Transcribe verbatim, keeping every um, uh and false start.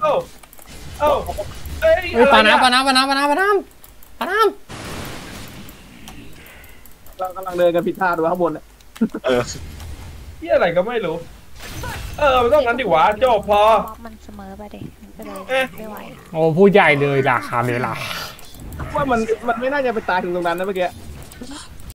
อ้าเอ้าเอ้ยเฮ้ยปาน้ำปาน้ำปาน้ำปาน้ำปาน้ำปาน้ำเรากำลังเดินกันผิดท่าดูข้างบนเนี่ยเออที่อะไรก็ไม่รู้เออมันต้องงั้นดิวะจบพอมันเสมอไปดิก็เลยไม่ไหวโอ้ผู้ใหญ่เลยล่ะคาเมล่าว่ามันมันไม่น่าจะไปตายถึงตรงนั้นนะเมื่อกี้